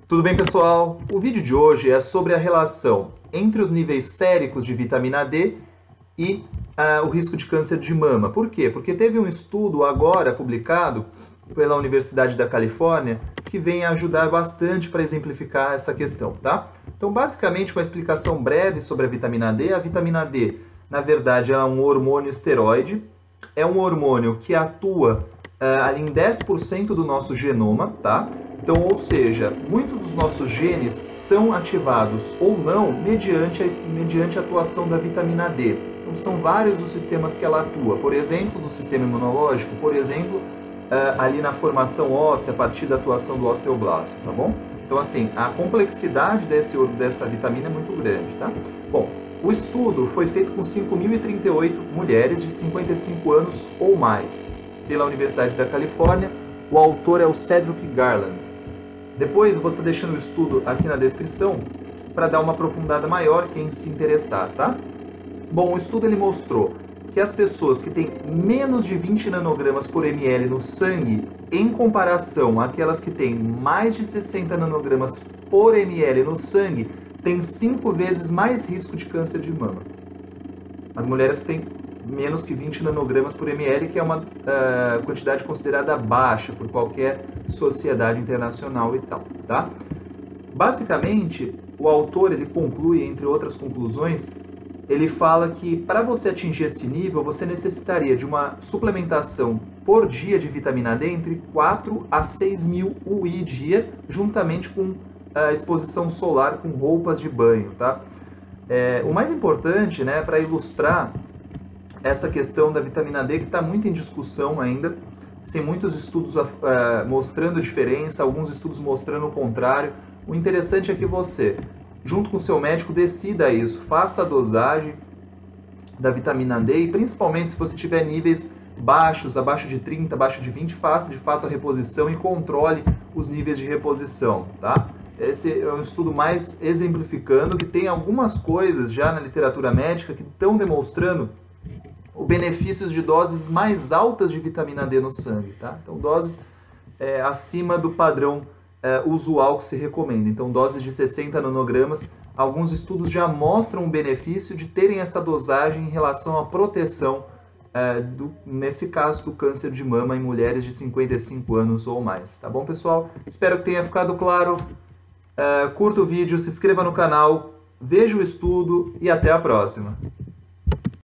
Tudo bem, pessoal? O vídeo de hoje é sobre a relação entre os níveis séricos de vitamina D e o risco de câncer de mama. Por quê? Porque teve um estudo agora publicado pela Universidade da Califórnia que vem ajudar bastante para exemplificar essa questão, tá? Então, basicamente, uma explicação breve sobre a vitamina D. A vitamina D, na verdade, é um hormônio esteroide, é um hormônio que atua ali em 10% do nosso genoma, tá? Então, ou seja, muitos dos nossos genes são ativados ou não mediante a atuação da vitamina D. Então, são vários os sistemas que ela atua. Por exemplo, no sistema imunológico, por exemplo, ali na formação óssea, a partir da atuação do osteoblasto, tá bom? Então, assim, a complexidade dessa vitamina é muito grande, tá? Bom, o estudo foi feito com 5.038 mulheres de 55 anos ou mais, pela Universidade da Califórnia. O autor é o Cedric Garland. Depois vou estar deixando o estudo aqui na descrição para dar uma aprofundada maior quem se interessar, tá? Bom, o estudo ele mostrou que as pessoas que têm menos de 20 nanogramas por ml no sangue, em comparação àquelas que têm mais de 60 nanogramas por ml no sangue, têm 5 vezes mais risco de câncer de mama. As mulheres têm menos que 20 nanogramas por ml, que é uma quantidade considerada baixa por qualquer sociedade internacional e tal, tá? Basicamente, o autor ele conclui, entre outras conclusões, ele fala que para você atingir esse nível, você necessitaria de uma suplementação por dia de vitamina D entre 4 a 6 mil UI dia, juntamente com a exposição solar com roupas de banho, tá? O mais importante, né, para ilustrar essa questão da vitamina D, que está muito em discussão ainda, sem muitos estudos mostrando diferença, alguns estudos mostrando o contrário. O interessante é que você, junto com o seu médico, decida isso, faça a dosagem da vitamina D e principalmente se você tiver níveis baixos, abaixo de 30, abaixo de 20, faça de fato a reposição e controle os níveis de reposição, tá? Esse é um estudo mais exemplificando, que tem algumas coisas já na literatura médica que estão demonstrando os benefícios de doses mais altas de vitamina D no sangue, tá? Então, doses acima do padrão usual que se recomenda. Então, doses de 60 nanogramas, alguns estudos já mostram o benefício de terem essa dosagem em relação à proteção, nesse caso, do câncer de mama em mulheres de 55 anos ou mais. Tá bom, pessoal? Espero que tenha ficado claro. Curta o vídeo, se inscreva no canal, veja o estudo e até a próxima.